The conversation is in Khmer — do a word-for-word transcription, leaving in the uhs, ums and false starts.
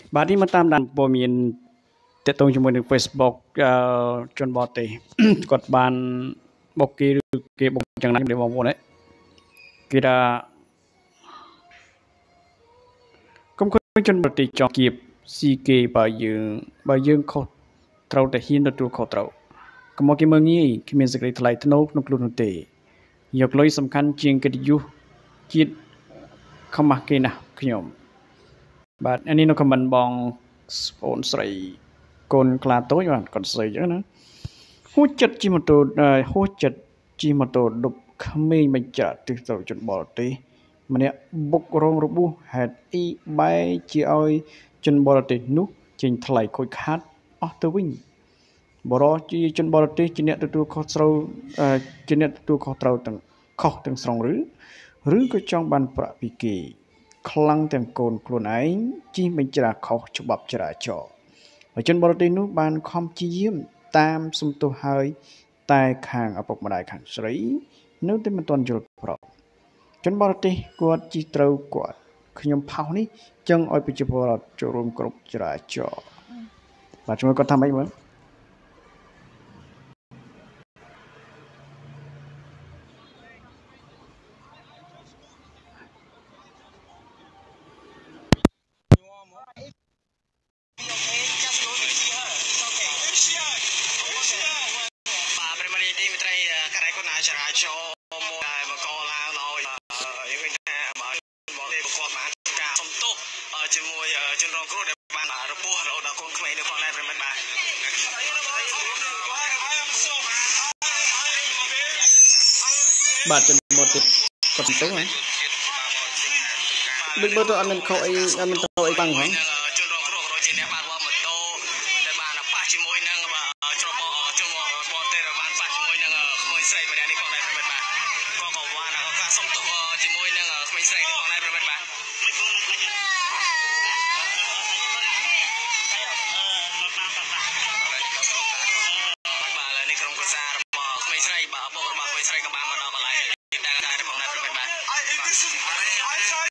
បាទនេះមកតាមដានព័ត៌មានតកតងជាមួយនឹង Facebook អឺជនបរទេសគាត់បានបុកគេឬគេបុកយ៉ាងណាបងប្អូនគេថាកុំឃើញជនបរទេសចង់គៀបស៊ីគេបើយើងបើយើងខុសត្រូវតែហ៊ានទទួលខុសត្រូវកុំមកគេមើងងាយគ្មានសេចក្តីថ្លៃថ្នូរក្នុងខ្លួននោះទេយកលុយសំខាន់ជាងកិត្តិយសជាតិខំមកគេណាស់ខ្ញុំបាទអានេះនៅខមមិនបងស្អូនស្រីកូនក្លាតូចបាទគាត់ស្រីចឹងណាហួចចិត្តជិះម៉ូតូហួចចិត្តជិះម៉ូតូដប់ក្មេងបញ្ចាក់ទិសទៅជនបរទេសម្នាក់បុករងរបួសហេតុអ៊ីបែជាឲ្យជនបរទេសនោះចេញថ្លៃខូចខាតអស់ទៅវិញបរោះជាជនបរទេសជាអ្នកទទួលខុសត្រូវជាអ្នកទទួលខុសត្រូវទាំងខុសទាំងស្រុងឬឬក៏ចង់បានប្រាក់ពីគេខ្លាំងទាំងកូនខ្លួនឯងជិះបញ្ច្រាខុសច្បាប់ចរាចរណ៍ជនបរទេសនោះបានខំព្យាយាមតាមសំទោសហើយតែខាងឪពុកម្ដាយខាងស្រីនៅតែមិនទាន់យល់ព្រមជនបរទេសគាត់ជិះត្រូវគាត់ខ្ញុំផុសនេះចឹងឲ្យប្រជាពលរដ្ឋចូលរួមគ្រប់ចរាចរណ៍បាទជួយគាត់ថាម៉េចមើលចរាចរណ៍មកតែមកកឡើងឲ្យយើងឃើញថាបើបរទេសគាត់បានការសំទោសជាមួយជនរងគ្រោះដែលបានរបួសរហូតដល់កូនក្មេងនៅផងដែរប្រិមិត្តបាទបាទជនបរទេសគាត់សំទោសហ៎ដូចមើលទៅអត់មានខុសអីអត់មានខុសអីបាំងហ្នឹងជនរងគ្រោះរយជាអ្នកបានវ៉ាម៉ូតូដែលបានប៉ះជាមួយនឹងជនបរជនបរទេសដែលបានប៉ះជាមួយនឹងក្មួយស្រីម្នាក់នេះផងដែរប្រិមិត្តបាទក៏ក៏បានការសំទោសជាមួយនឹងក្មេងស្រីនេះផងដែរប្រិមិត្តបាទបាទនេះក្រុមគ្រួសាររបស់ក្មេងស្រីបាទឪពុករបស់ក្មេងស្រីក៏បានមកដល់កន្លែងនេះដែរផងដែរប្រិមិត្តបាទ